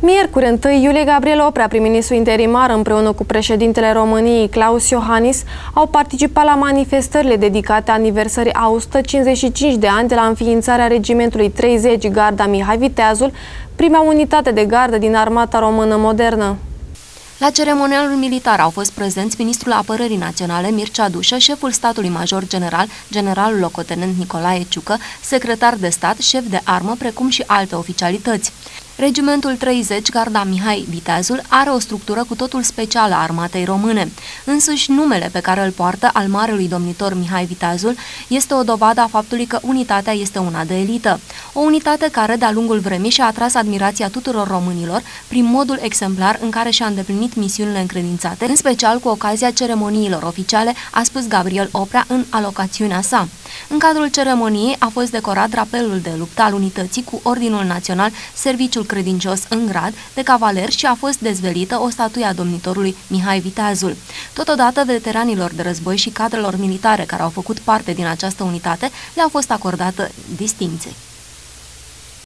Miercuri, 1 iulie, Gabriel Oprea, prim-ministru interimar, împreună cu președintele României, Klaus Iohannis, au participat la manifestările dedicate aniversării a 155 de ani de la înființarea regimentului 30 Garda Mihai Viteazul, prima unitate de gardă din armata română modernă. La ceremonialul militar au fost prezenți ministrul Apărării Naționale Mircea Dușă, șeful statului major general, generalul locotenent Nicolae Ciucă, secretar de stat, șef de armă, precum și alte oficialități. Regimentul 30 Garda Mihai Viteazul are o structură cu totul specială a armatei române. Însuși numele pe care îl poartă al marelui domnitor Mihai Viteazul este o dovadă a faptului că unitatea este una de elită. O unitate care de-a lungul vremii și-a atras admirația tuturor românilor prin modul exemplar în care și-a îndeplinit misiunile încredințate, în special cu ocazia ceremoniilor oficiale, a spus Gabriel Oprea în alocațiunea sa. În cadrul ceremoniei a fost decorat drapelul de luptă al unității cu Ordinul Național, Serviciul Credincios în grad de cavaler și a fost dezvelită o statuie a domnitorului Mihai Viteazul. Totodată, veteranilor de război și cadrelor militare care au făcut parte din această unitate le-au fost acordate distincții.